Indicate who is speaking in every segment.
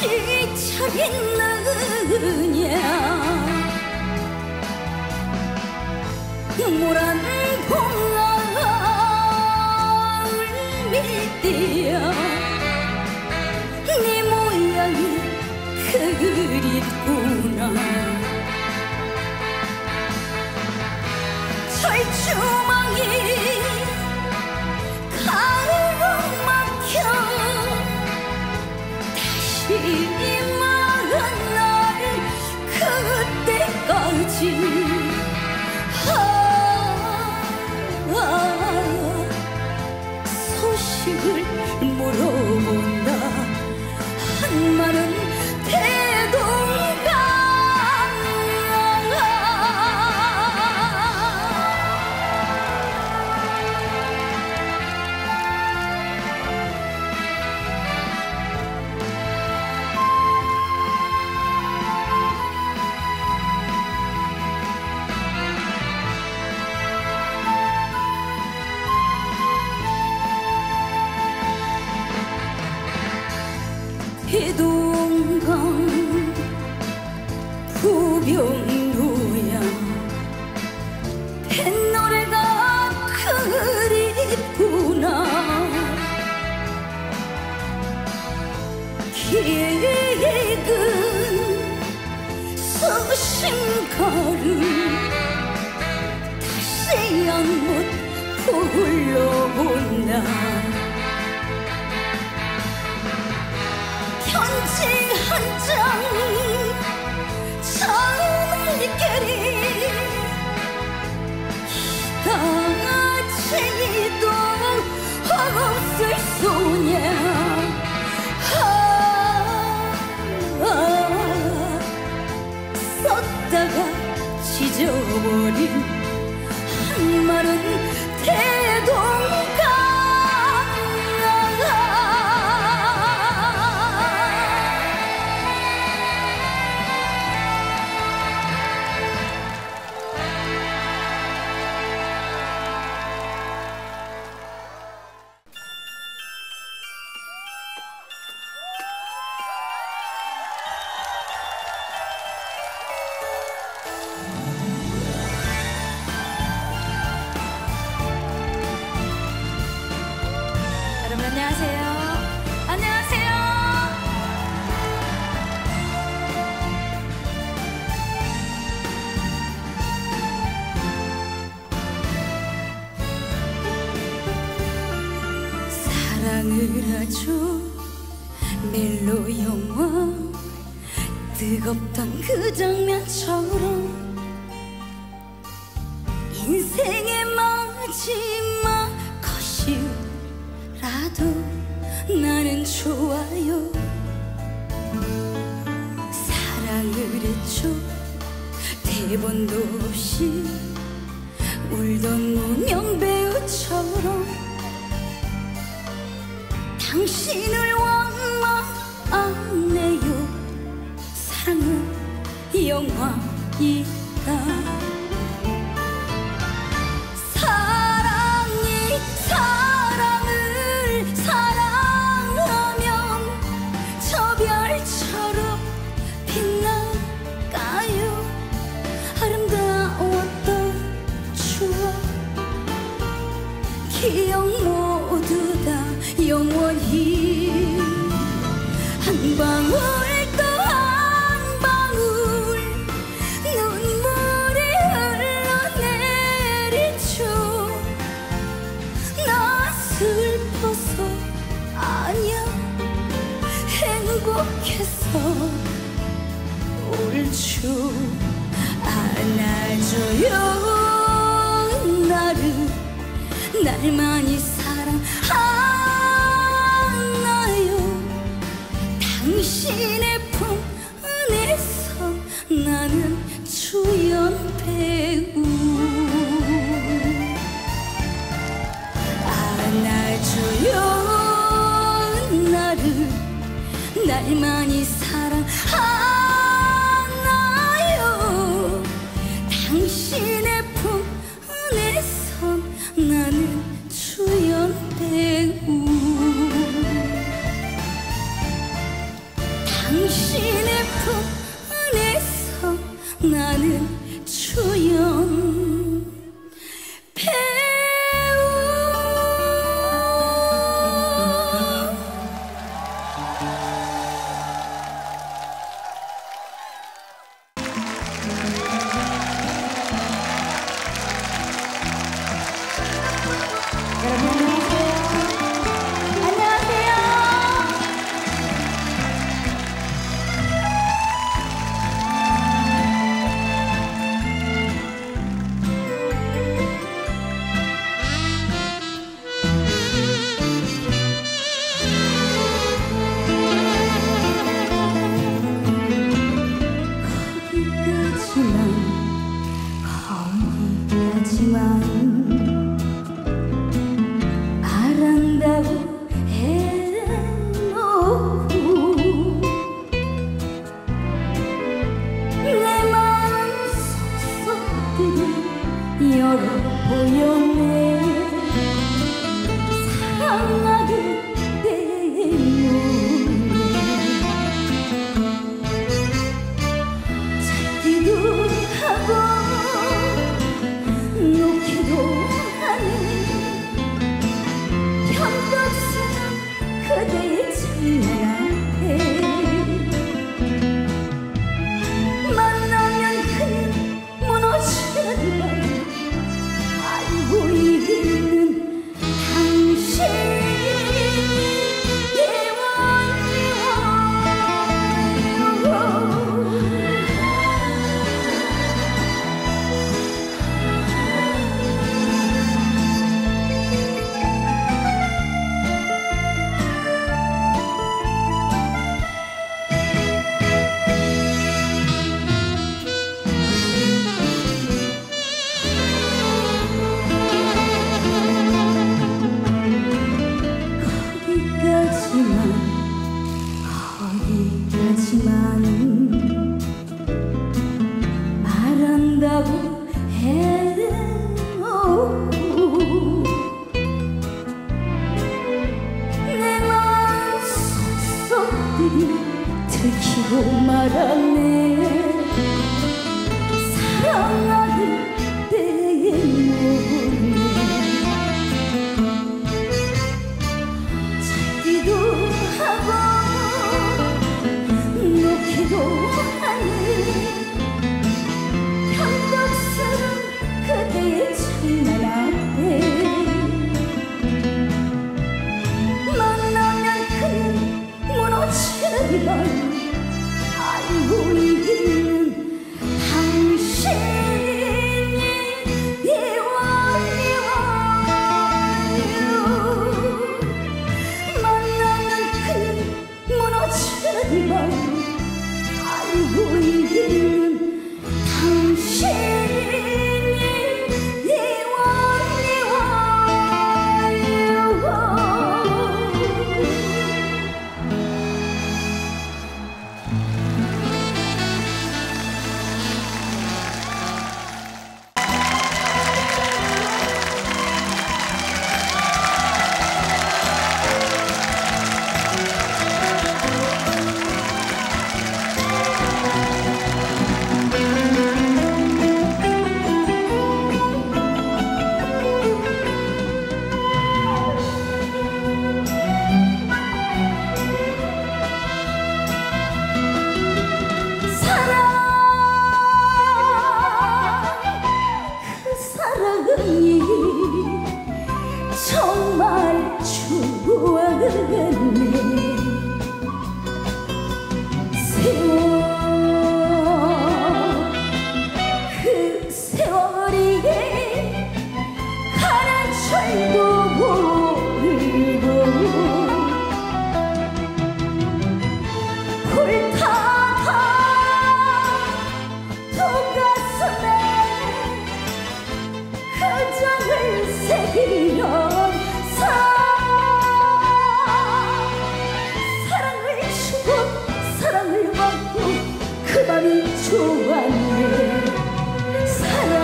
Speaker 1: 있느냐 노란 봉화를 밑대야 네 모양이 그립구나 철조망이 가을로 막혀 다시 마른 날 그때까지 소식을 물어본다 한마는 대동강 대동강 부병로야 뱃노래가 그립구나 깊은 서신가를 다시 한번 불러본다 편지 한 장 전할길이 이다지도 없을 소냐 썼다가 찢어버린 한마른 대동강 안녕하세요. 안녕하세요. 사랑을 하죠 멜로 영화 뜨겁던 그 장면처럼 인생의 마지막 것이 라도 나는 좋아요 사랑을 했죠 대본도 없이 울던 무명 배우처럼 당신을 원망하네요 사랑은 영화이다 기억 모두 다 영원히 한 방울 또 한 방울 눈물이 흘러내리죠 나 슬퍼서 아니야 행복해서 울죠 안아줘요 나를 날만이 사랑하나요 당신의 품 안에서 나는 주연 배우 안아줘요 나를 날만이 사랑하나요 당신의 품 안에서 나는 주연 배우 당신의 품 안에서 나는 주연 배우. 말한다고 해놓고 내 마음 속속들이 열어보였네. 사랑하기 때문에 찾기도 하고 놓기도 하는 현덕스런 그대의 장난 앞에 만나면 그냥 무너지는 알고 있는 당신 거기까지만 말한다고 해놓고 내 마음 속속들이 들키고 말았네. 사랑하기 때문에 찾기도 하고 놓기도 하는 현덕스런 그대의 장난 앞에 만나면 그냥 무너지는 걸 알고 있는 당신이 만나면 그냥 무너지는 걸 알고 있는 당신이 정말 좋아하겠네. 그 세월이 가는 철도 모르고 불타다 두 가슴에 그정을 새기려 사랑을 주고 사랑을 받고 그 밤이 좋았네. 사랑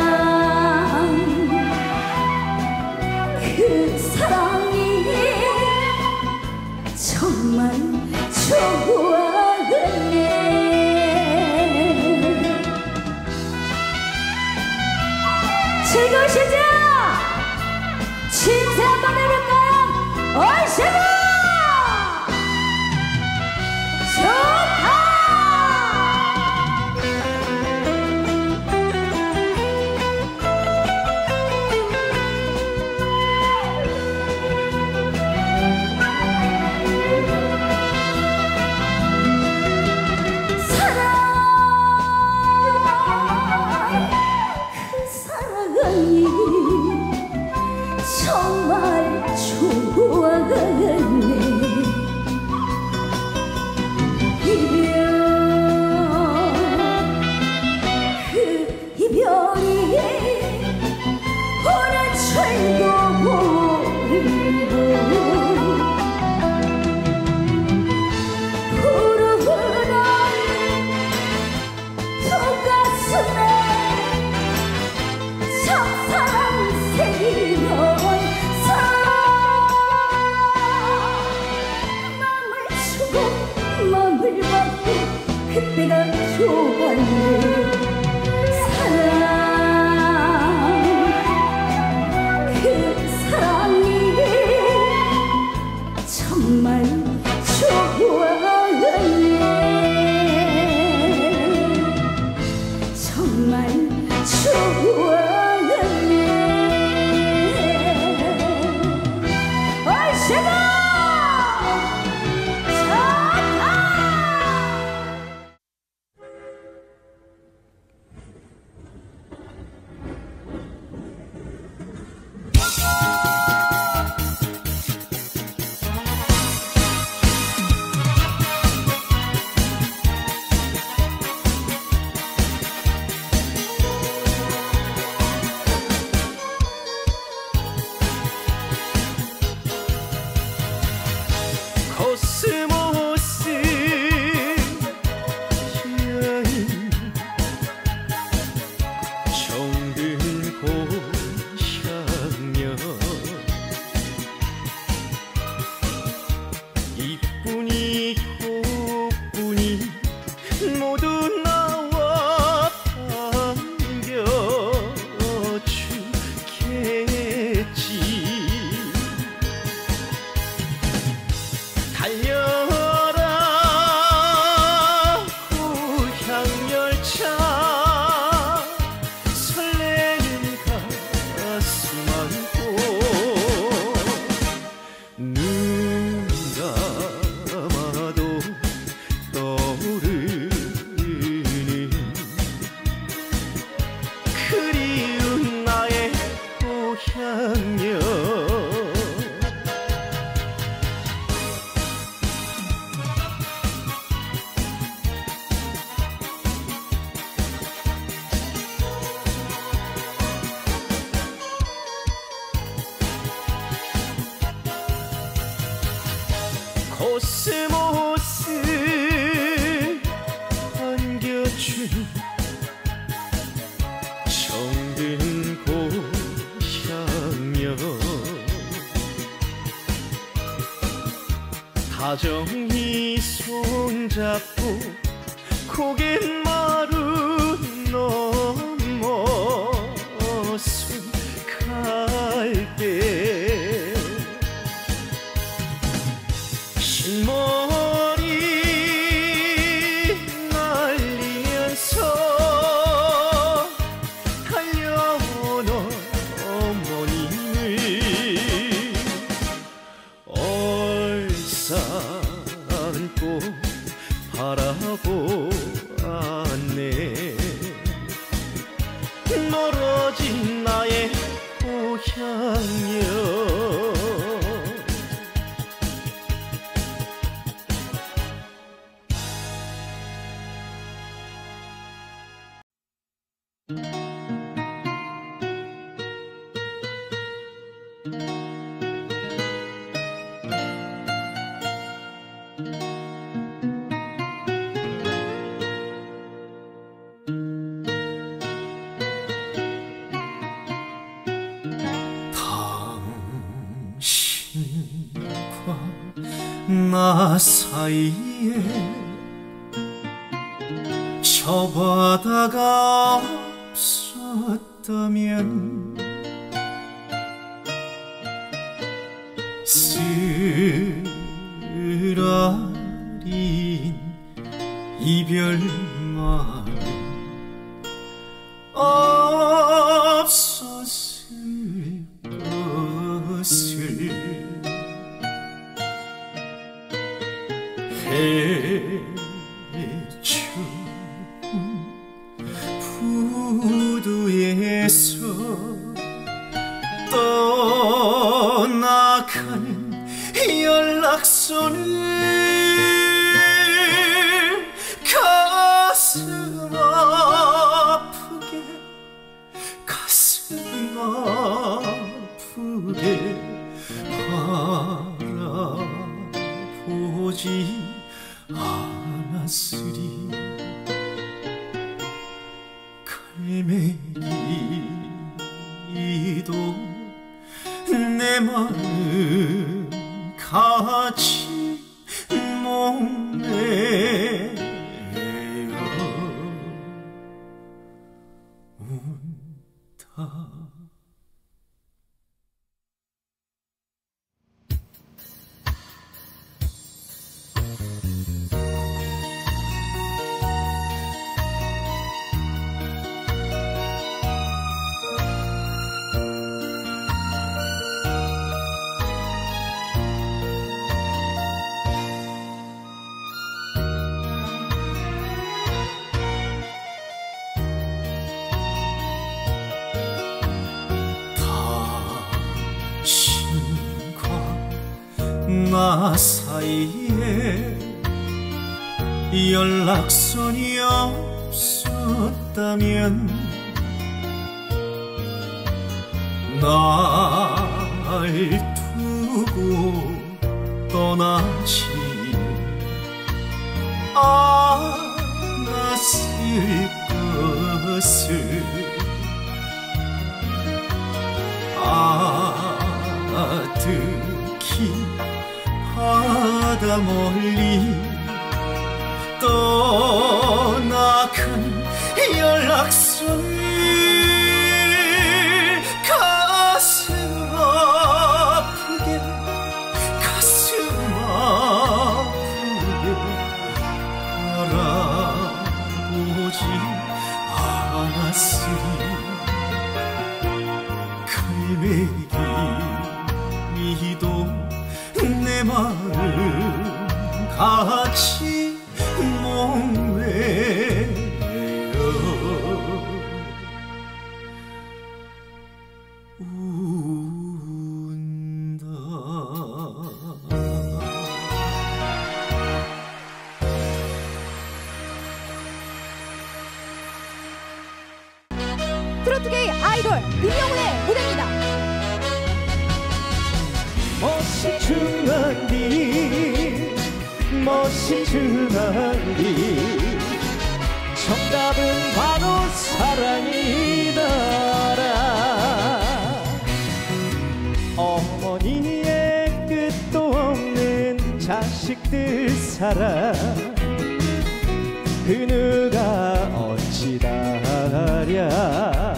Speaker 1: 그 사랑이 정말 좋았네.
Speaker 2: 코스모스 안겨준 정든 고향여 다정히 손잡고 고갯 마루 넘어 갈때 흰머리 날리면서 달려온 어머님을 얼싸안고 바라보았네. 멀어진 나의 고향여 나 사이에 저 바다가 없었다면 쓰라린 이별만 없었을 것을 해춘 부두에서 떠나가는 연락선을 가슴 아프게 바라보지 않았으리 갈매기도 내 마음 같이 목매어 운다. 나 사이에 연락선이 없었다면 날 두고 떠나지 않았을 것을 아득히 바다 멀리 떠나간 연락선을 가슴 아프게 바라보지 않았으리 갈매기도 내 마음 같이 목매어 운다.
Speaker 3: 트로트계의 아이돌 임영웅의 무대입니다.
Speaker 2: 멋진 중한디 멋진 중한디 정답은 바로 사랑이더라. 어머니의 끝도 없는 자식들 사랑 그 누가 어찌 다랴.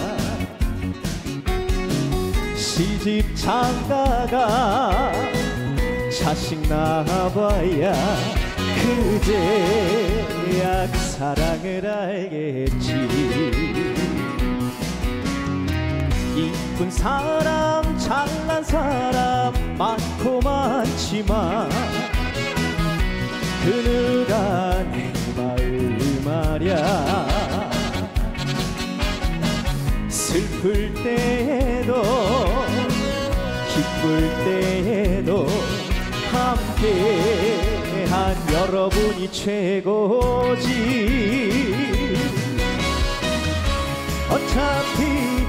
Speaker 2: 시집 장가가 자식 낳아봐야 그제야 그 사랑을 알겠지. 이쁜 사람 잘난 사람 많고 많지만 그 누가 내 마음 말야. 슬플 때에도 기쁠 때에도 함께한 여러분이 최고지. 어차피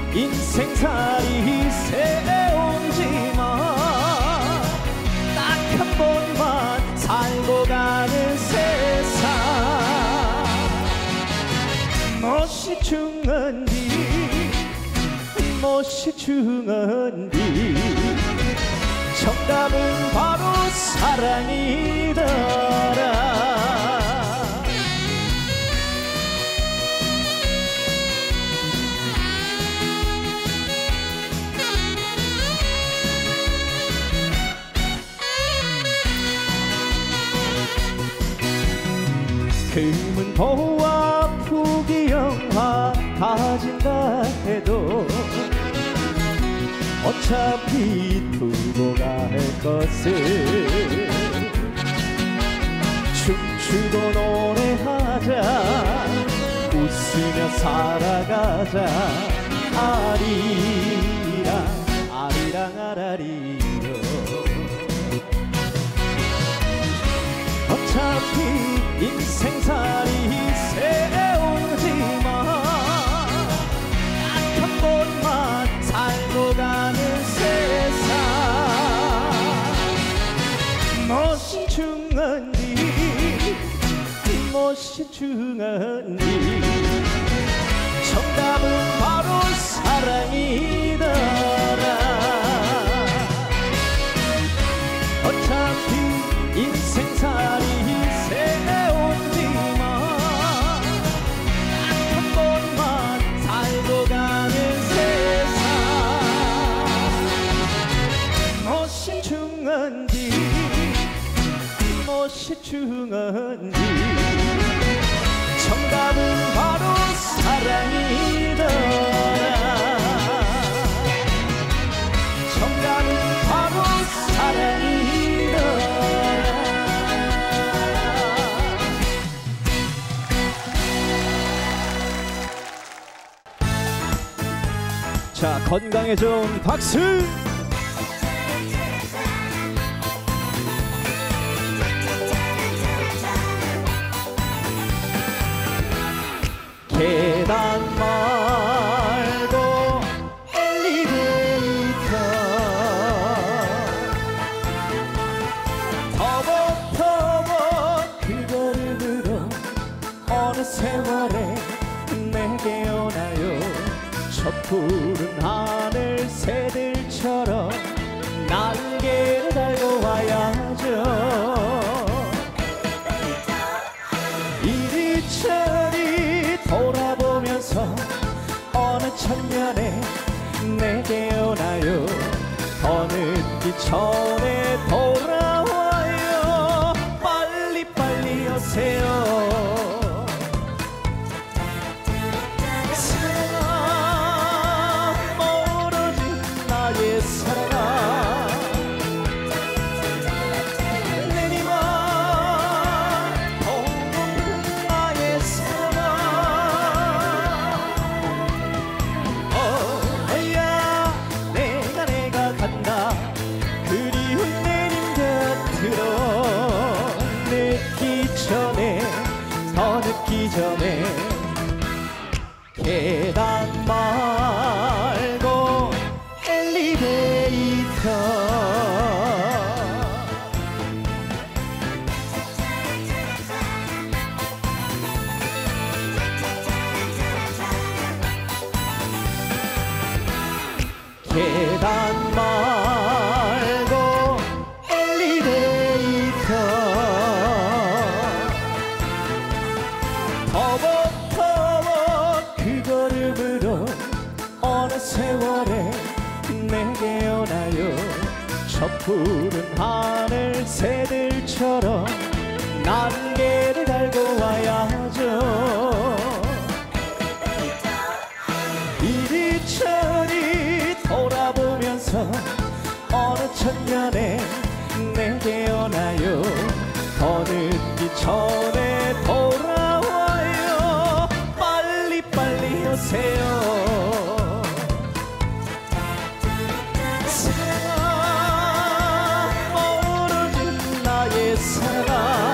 Speaker 2: 인생살이 새옹지만 딱 한 번만 살고 가는 세상. 멋이 중한디 멋이 중한디 정답은 바로 사랑이더라. 금은 보와 부귀영화 가진다 해도 어차피 두고 갈 것을 춤추고 노래하자 웃으며 살아가자 아리랑 아리랑 아라리요 어차피 인생살이 세우지만 딱 한 번만 살고 가는 세상 무엇이 중요한지 무엇이 중요한지 정답은 바로 사랑이더라 어차피 인생살이 세운지만 딱 한 번만 살고 가는 세상 무엇이 중요한지 무엇이 중요한지 정답은 바로 사랑이더라 정답은 바로 사랑이더라 자 건강에 좀 박수 계단 말고 엘리베이터 터벅터벅 그 걸음으로 어느 세월에 내게 오나요 저 푸른 하늘 새들처럼 날개를 달고 와야죠 이리저리 돌아보면서 어느 천년에 내게 오나요 더 늦기 전에 돌아와요 빨리빨리 오세요 사랑아 멀어진 나의 사랑아 내니만 보는 나의 사랑아 어야 내가 간다 그리운 내린 곁으로 늦기 전에 더 늦기 전에 계단 말고 엘리베이터 계단 말고 엘리베이터 터벅터벅 그 걸음으로 어느 세월에 내게 오나요 저 푸른 하늘 새들처럼 날개를 달고 와야죠 이리저리 돌아보면서 어느 천년에 내게 오나요 더 늦기 전에 돌아와요 빨리빨리 오세요 사랑아 멀어진 나의 사랑아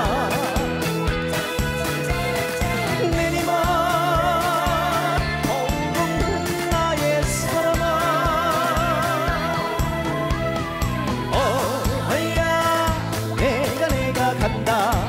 Speaker 2: 내니만 보는 나의 사랑아 어야 내가 간다